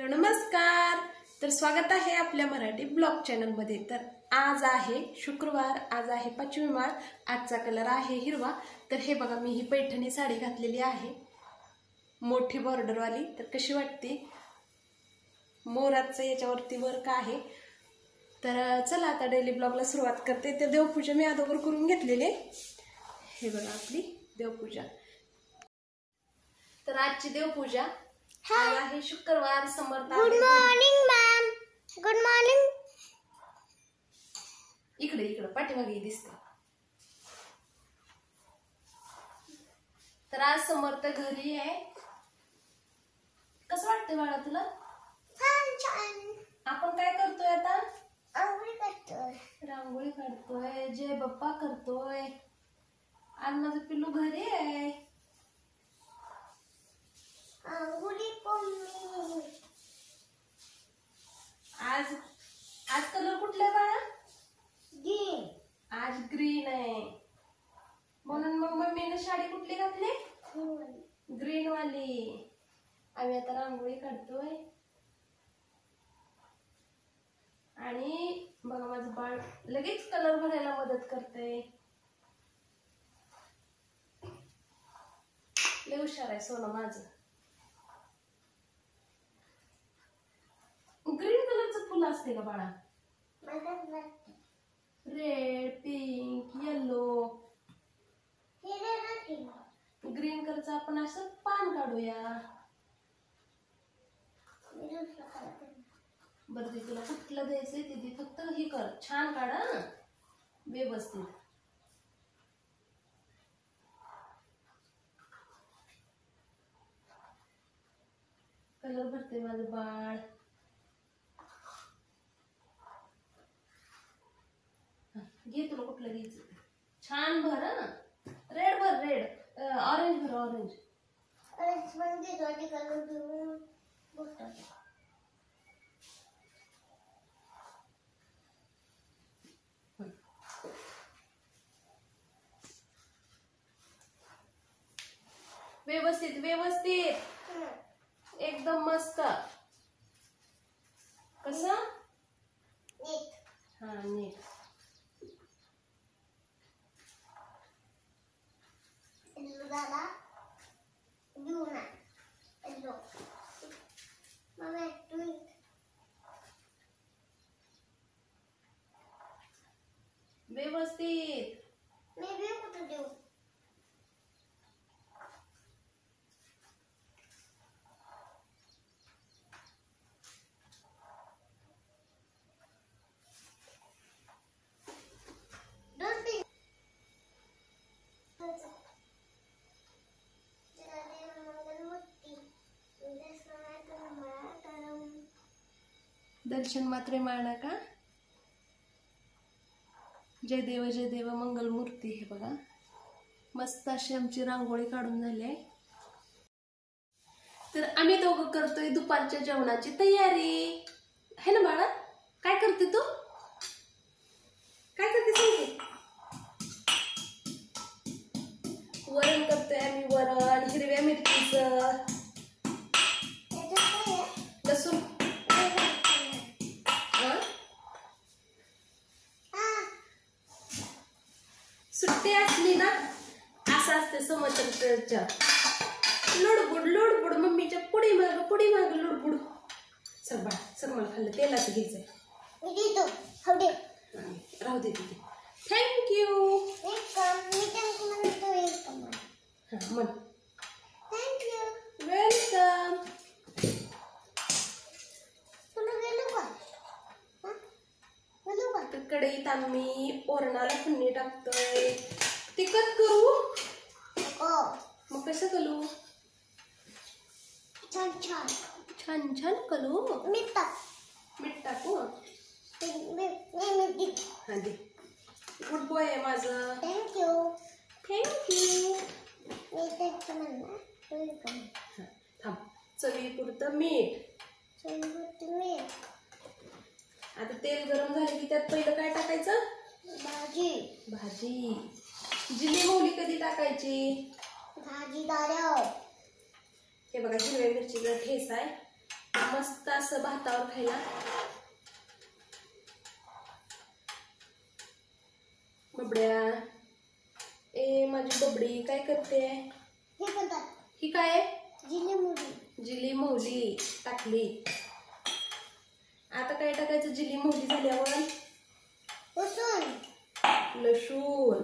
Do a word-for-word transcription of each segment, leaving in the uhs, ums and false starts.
Hello नमस्कार। तर स्वागत आहे आपल्या मराठी ब्लॉग चॅनल मध्ये। तर आज आहे शुक्रवार, आज आहे पाचवी मार्च, आजचा कलर आहे हिरवा। तर हे बघा मी ही पैठणी साडी घातलेली आहे, मोठी बॉर्डर वाली। तर कशी वाटते? मोराचं याच्यावरती वर्क आहे। तर चला आता डेली ब्लॉगला सुरुवात करते। तर देवपूजा मी अगोदर करून घेतलेली। हे बघा आपली देवपूजा। तर आजची देवपूजा आज आहे शुक्रवार, Samarth. Good morning ma'am. Good morning. इकडे इकडे पाठीमागे दिसते। तर आज समर्थ घरी आहे। कसं वाटतंय बाळा तुला? छान छान। आपण काय करतोय आता? रांगोळी काढतोय। रांगोळी काढतोय, जय बाप्पा करतोय। आज माझं पिल्लू घरी आहे। रांगोळी मम्मी। आज आज कलर कुठला बाळा? ग्रीन। आज ग्रीन आहे, म्हणून मग मम्मीने साडी कुठली घातली? ग्रीन वाली। आम्ही आता रांगोळी काढतोय आणि बघा माझं बाळ लगेच कलर भरायला मदत करते। लय हुशार आहे सोनं माझं। ग्रीन कलरचं फुल असते का बाळा? Red, pink, yellow. ग्रीन कलरचं आपण असं पान काढूया। बरं तुला कुठलं द्यायचंय ते फक्त हे कर, छान काढ हा, व्यवस्थित। कलर भरते माझं बाळ। घे तुला कुठलं घ्यायचं, छान भर हा। रेड भर, रेड। ऑरेंज भर, ऑरेंज। ऑरेंज म्हणजे गाडी कलर घेऊन बोलतो। व्यवस्थित व्यवस्थित, एकदम मस्त। कसं? नीट। हा नीट। येलो दादा घेऊन आ। येलो मम्मी तू व्यवस्थित। मी भी कुठे देऊ? दर्शन मात्रे माना का? जय देव जय देव मंगल मूर्ती। हे बघा मस्त अशी आमची रांगोळी काढून झाली आहे। तर आम्ही दोघं करतोय दुपारच्या जेवणाची तयारी, है ना बाळा? काय करते तू? काय करते सांगते? वरण करतोय आम्ही, वरण हिरव्या मिरचीचं, लसूण। सुट्टी असली ना असं असते समोरच्या, लुडबुड लुडबुड, मम्मीच्या पुढे माग पुढे माग लुडबुड। सर बाळा सर, मला खाल्लं तेलाचं घ्यायचंय। राहू दे तिथे। थँक्यू। हा म्हण थँक्यू। वेलकम। कढईत आम्ही ओरणाला फोडणी टाकतोय। तिखट करू मग कसं करू? छान छान छान छान करू। मीठ टाक। मीठ टाकू? हा दे। गुड बॉय आहे माझं। थँक्यू। थँक्यू। थांब, चवीपुरतं मीठ। मीठ। आता तेल गरम झाले की त्यात पहिलं काय टाकायचं? भाजी। भाजी। जिरे मोहरी कधी टाकायची? भाजी झाल्यावर। हे बघा हिरव्या मिरचीचा ठेचा आहे, मस्त असं भातावर खायला. बबड्या, ए माझी बबडी काय करते? हे म्हणतात ही काय आहे? जिली मुली. जिली मोहली टाकली. आता काय टाकायचं जिली मोहली झाल्यावर? लसूण. लसूण.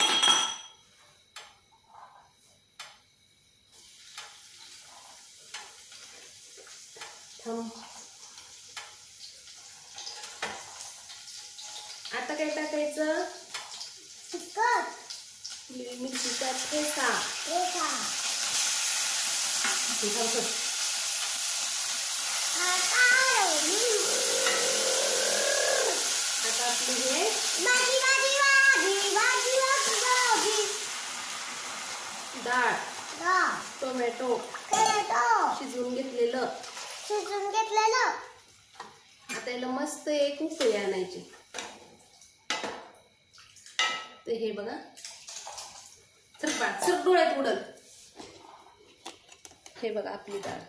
थांब. आता काय टाकायचं? तिखट. मिरचीचा ठेचा. ठेचा. आता आता आपली हे भाजी भाजी भाजी भाजी भाजी डाळ, डाळ, टोमॅटो टोमॅटो शिजवून घेतलेलं. शिजवून घेतलेलं. आता याला मस्त एक उकळी आणायची. ते हे बघा, सर बा सर डोळ्यात उडल. हे बघा आपली डाळ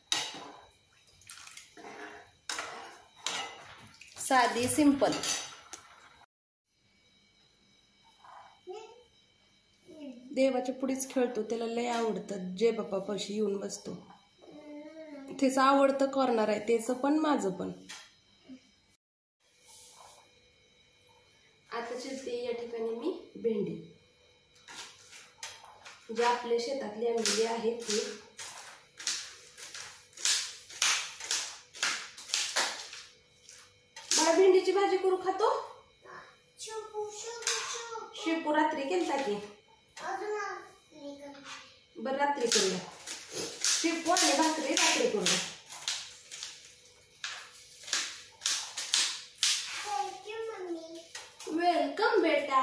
साधी सिंपल. देवाच्या पुढेच खेळतो, त्याला लय आवडतं. जे बाप्पापाशी येऊन बसतो. त्याचं आवडतं कॉर्नर आहे, त्याचं पण माझं पण. आता चिरते या ठिकाणी मी भेंडी, जे आपल्या शेतातली आणलेली आहेत ती. बाळा भेंडीची भाजी करू खातो? शेपू रात्री केलता की. बर रात्री करूया. शेपू आणि भाकरी रात्री करूया. वेलकम बेटा.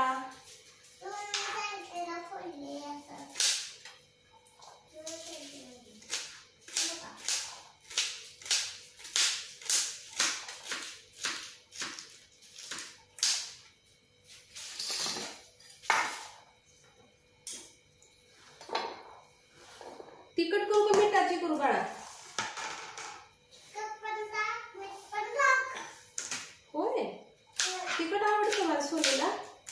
तिखट करू का मिठाची करू बाळा? होय, तिखट आवडतं मला सोनीला.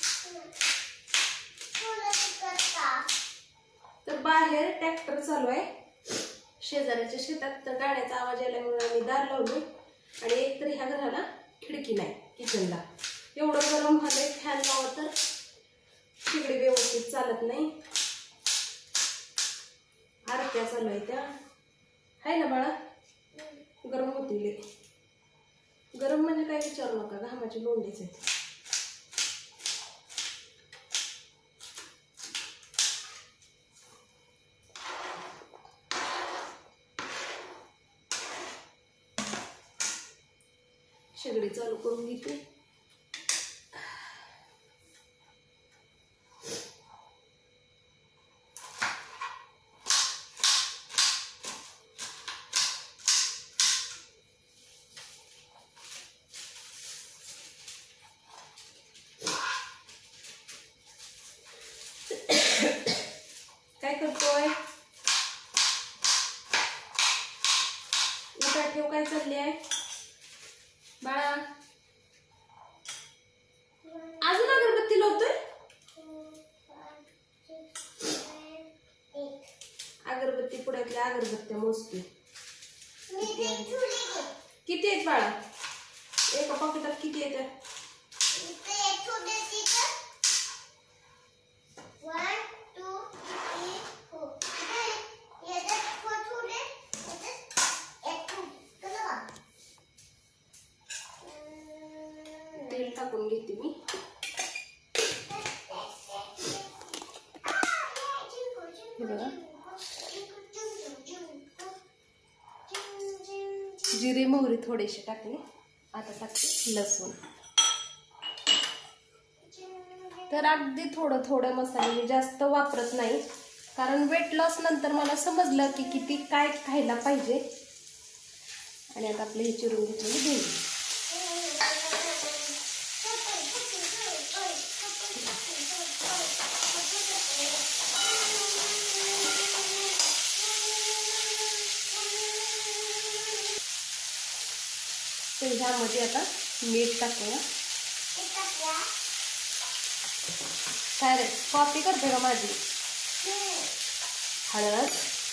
तर बाहेर ट्रॅक्टर चालू आहे शेजाऱ्याच्या शेतात. तर गाड्याचा आवाज यायला म्हणून आम्ही दार लावलो. आणि एक तर ह्या घराला खिडकी नाही किचनला. एवढं गरम झालंय, फॅन लावलं तर तिकडे व्यवस्थित चालत नाही. आरत्या चालू आहे त्या. आहे ना बाळा? गरम होतील. गरम म्हणजे काय विचारू नका, घामाचे लोंढेच आहेत. शेगडी चालू करून घेते. काय करतोय? उठा ठेव. काय चालली आहे बाळा? अजून अगरबत्ती लावतोय? अगरबत्ती पुढ्यातल्या अगरबत्त्या मोजतोय. किती आहेत बाळा? एका पॉकेटात किती येतात? तेल टाकून घेते मी. हे बघा, जिरे मोहरी थोडेसे टाकले. आता टाकते लसूण. तर अगदी थोडं थोडं मसाले, मी जास्त वापरत नाही. कारण वेट लॉस नंतर मला समजलं की किती काय खायला पाहिजे. आणि आता आपले हे चिरून घेतलेली भेंडी. तर ह्यामध्ये आता मीठ टाकूया. काय रे कॉपी करते का माझी? हळद,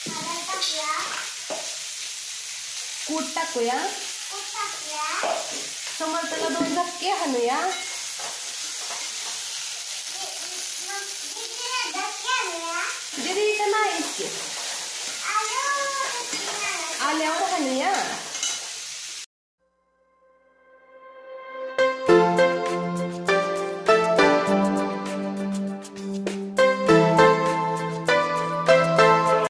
कूट टाकूया. समर्थला दोन धक्के हाणूया. दीदी इथं नाहीच की आल्यावर हाणूया.